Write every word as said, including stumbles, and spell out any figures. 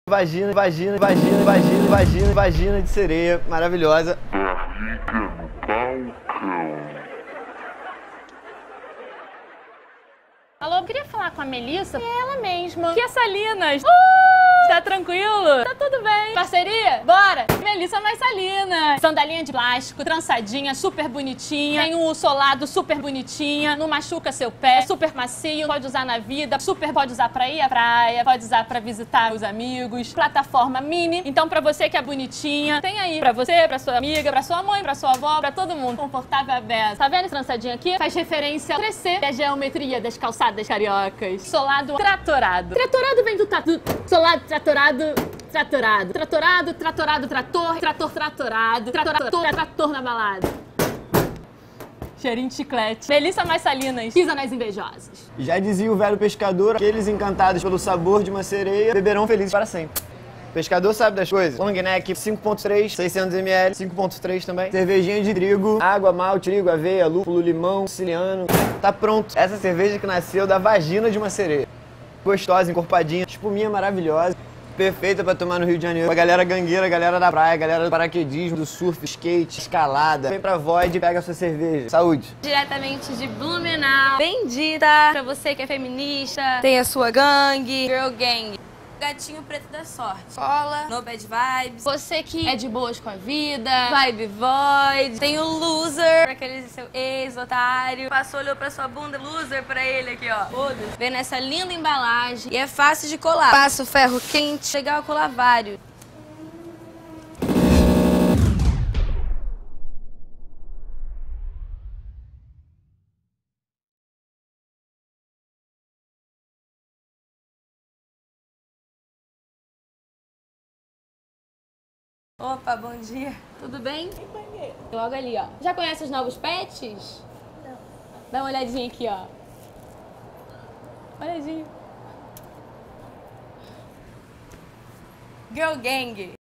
Vagina, vagina, vagina, vagina, vagina, vagina de sereia maravilhosa. Barriga no balcão. Alô, eu queria falar com a Melissa. É ela mesma. Que é Salinas. Uh, tá tranquilo? Tá tudo bem. Parceria? Bora. Melissa mais Salinas. Sandalinha de plástico, trançadinha, super bonitinha. Tem um solado super bonitinha. Não machuca seu pé. Super macio. Pode usar na vida. Super pode usar pra ir à praia. Pode usar pra visitar os amigos. Plataforma mini. Então pra você que é bonitinha, tem aí pra você, pra sua amiga, pra sua mãe, pra sua avó, pra todo mundo. Confortável aberto. Tá vendo esse trançadinho aqui? Faz referência ao crescer da geometria das calçadas das cariocas. Solado tratorado. Tratorado vem do tatu. Solado tratorado. Tratorado. Tratorado, tratorado, trator. Trator, tratorado. Trator, trator na balada. Cheirinho de chiclete. Melissa mais Salinas. Pisa nas invejosas. Já dizia o velho pescador, aqueles encantados pelo sabor de uma sereia beberão felizes para sempre. O pescador sabe das coisas. Long neck cinco ponto três, seiscentos mililitros, cinco ponto três também. Cervejinha de trigo, água, malte, trigo, aveia, lúpulo, limão, siciliano. Tá pronto. Essa cerveja que nasceu da vagina de uma sereia. Gostosa, encorpadinha, espuminha maravilhosa. Perfeita pra tomar no Rio de Janeiro. A galera gangueira, a galera da praia, a galera do paraquedismo, do surf, skate, escalada. Vem pra Void e pega a sua cerveja. Saúde. Diretamente de Blumenau. Bendita pra você que é feminista, tem a sua gangue, Girl Gang. Gatinho preto da sorte. Cola, no bad vibes. Você que é de boas com a vida, vibe void. Tem o loser, aquele seu ex-otário. Passou, olhou pra sua bunda, loser pra ele aqui, ó. Foda-se. Vem nessa linda embalagem e é fácil de colar. Passa o ferro quente, legal colar vários. Opa, bom dia. Tudo bem? Logo ali, ó. Já conhece os novos pets? Não. Dá uma olhadinha aqui, ó. Olhadinha. Girl Gang.